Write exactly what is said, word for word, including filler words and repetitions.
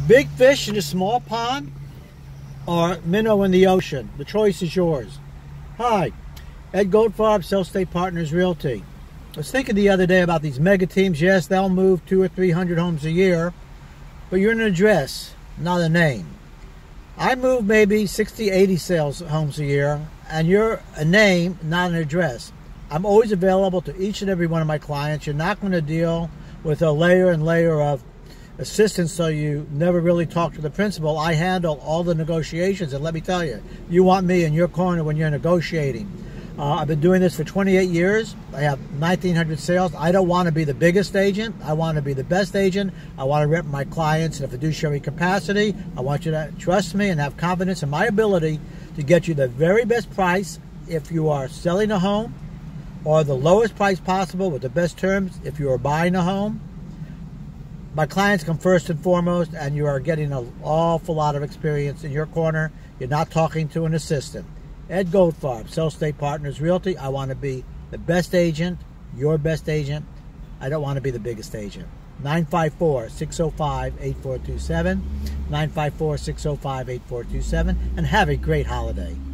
Big fish in a small pond or minnow in the ocean? The choice is yours. Hi, Ed Goldfarb, South State Partners Realty. I was thinking the other day about these mega teams. Yes, they'll move two or three hundred homes a year, but you're an address, not a name. I move maybe sixty, eighty sales homes a year, and you're a name, not an address. I'm always available to each and every one of my clients. You're not going to deal with a layer and layer of assistance, so you never really talk to the principal. I handle all the negotiations, and let me tell you, you want me in your corner when you're negotiating. Uh, I've been doing this for twenty-eight years. I have nineteen hundred sales. I don't want to be the biggest agent. I want to be the best agent. I want to rep my clients in a fiduciary capacity. I want you to trust me and have confidence in my ability to get you the very best price if you are selling a home, or the lowest price possible with the best terms if you are buying a home. My clients come first and foremost, and you are getting an awful lot of experience in your corner. You're not talking to an assistant. Ed Goldfarb, South State Partners Realty. I want to be the best agent, your best agent. I don't want to be the biggest agent. nine five four, six oh five, eight four two seven, nine five four, six oh five, eight four two seven, and have a great holiday.